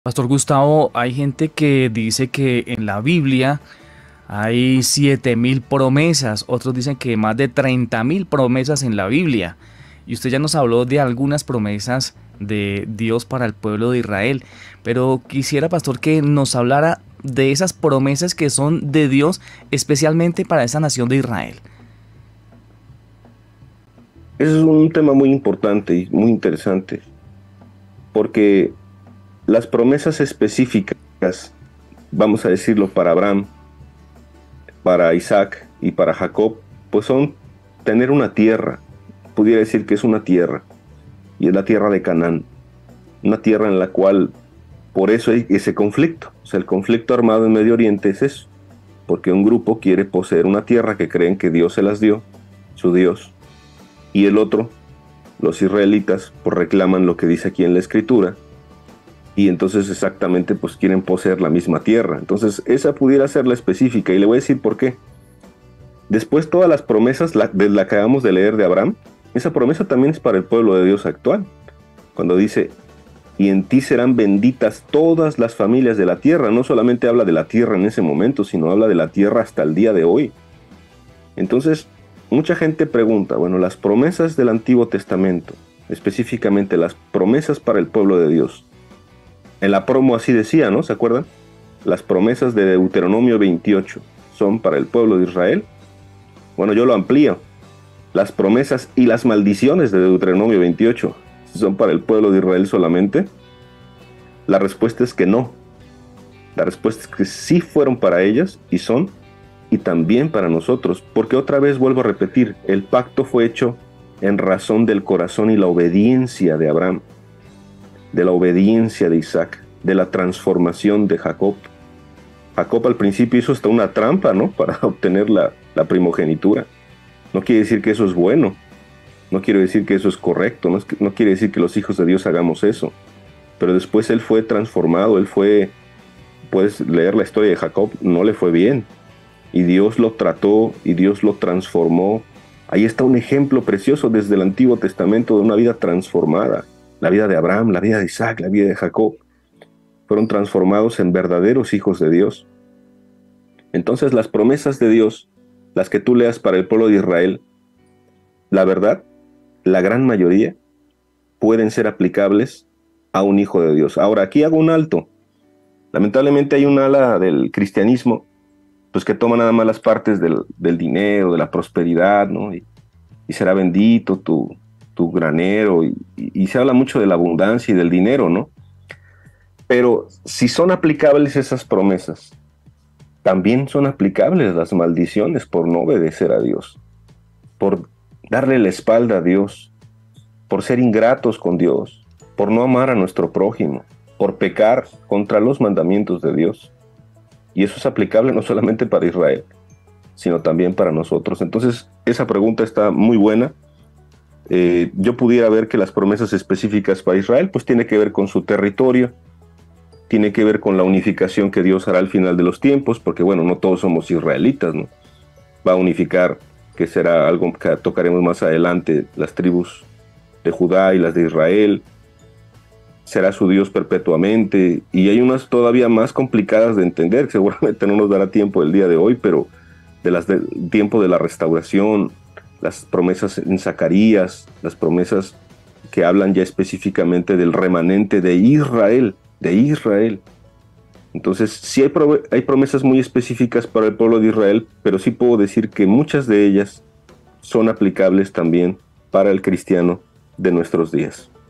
Pastor Gustavo, hay gente que dice que en la Biblia hay 7.000 promesas, otros dicen que más de 30.000 promesas en la Biblia. Y usted ya nos habló de algunas promesas de Dios para el pueblo de Israel, pero quisiera, pastor, que nos hablara de esas promesas que son de Dios especialmente para esa nación de Israel. Ese es un tema muy importante y muy interesante, porque las promesas específicas, vamos a decirlo, para Abraham, para Isaac y para Jacob, pues son tener una tierra. Pudiera decir que es una tierra, y es la tierra de Canaán, una tierra en la cual, por eso hay ese conflicto. O sea, el conflicto armado en Medio Oriente es eso, porque un grupo quiere poseer una tierra que creen que Dios se las dio, su Dios, y el otro, los israelitas, pues reclaman lo que dice aquí en la Escritura, y entonces exactamente pues quieren poseer la misma tierra. Entonces esa pudiera ser la específica, y le voy a decir por qué. Después todas las promesas de la que acabamos de leer de Abraham, esa promesa también es para el pueblo de Dios actual, cuando dice, y en ti serán benditas todas las familias de la tierra. No solamente habla de la tierra en ese momento, sino habla de la tierra hasta el día de hoy. Entonces, mucha gente pregunta, bueno, las promesas del Antiguo Testamento, específicamente las promesas para el pueblo de Dios. En la promo así decía, ¿no? ¿Se acuerdan? Las promesas de Deuteronomio 28 son para el pueblo de Israel. Bueno, yo lo amplío. Las promesas y las maldiciones de Deuteronomio 28 son para el pueblo de Israel solamente. La respuesta es que no. La respuesta es que sí fueron para ellas y son, y también para nosotros, porque otra vez vuelvo a repetir, el pacto fue hecho en razón del corazón y la obediencia de Abraham, de la obediencia de Isaac, de la transformación de Jacob. Jacob al principio hizo hasta una trampa, ¿no? Para obtener la primogenitura. No quiere decir que eso es bueno, no quiere decir que eso es correcto, no quiere decir que los hijos de Dios hagamos eso, pero después él fue transformado, puedes leer la historia de Jacob, no le fue bien, y Dios lo trató, y Dios lo transformó. Ahí está un ejemplo precioso desde el Antiguo Testamento de una vida transformada. La vida de Abraham, la vida de Isaac, la vida de Jacob, fueron transformados en verdaderos hijos de Dios. Entonces las promesas de Dios, las que tú leas para el pueblo de Israel, la verdad, la gran mayoría, pueden ser aplicables a un hijo de Dios. Ahora, aquí hago un alto. Lamentablemente hay un ala del cristianismo pues que toma nada más las partes del dinero, de la prosperidad, ¿no? Y será bendito tu granero, y se habla mucho de la abundancia y del dinero, ¿no? Pero si son aplicables esas promesas, también son aplicables las maldiciones por no obedecer a Dios, por darle la espalda a Dios, por ser ingratos con Dios, por no amar a nuestro prójimo, por pecar contra los mandamientos de Dios. Y eso es aplicable no solamente para Israel, sino también para nosotros. Entonces, esa pregunta está muy buena. Yo pudiera ver que las promesas específicas para Israel, pues tiene que ver con su territorio, tiene que ver con la unificación que Dios hará al final de los tiempos, porque bueno, no todos somos israelitas, ¿no? Va a unificar, que será algo que tocaremos más adelante, las tribus de Judá y las de Israel. Será su Dios perpetuamente, y hay unas todavía más complicadas de entender, que seguramente no nos dará tiempo el día de hoy, pero de las del tiempo de la restauración, las promesas en Zacarías, las promesas que hablan ya específicamente del remanente de Israel, de Israel. Entonces, sí hay promesas muy específicas para el pueblo de Israel, pero sí puedo decir que muchas de ellas son aplicables también para el cristiano de nuestros días.